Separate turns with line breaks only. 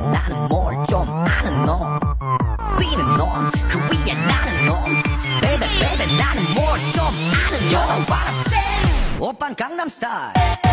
나는 뭘 좀 아는 놈 뛰는 놈 그 위에 나는 놈 Baby baby 나는 뭘 좀 아는 놈 You know what I'm saying 오빤 강남 스타일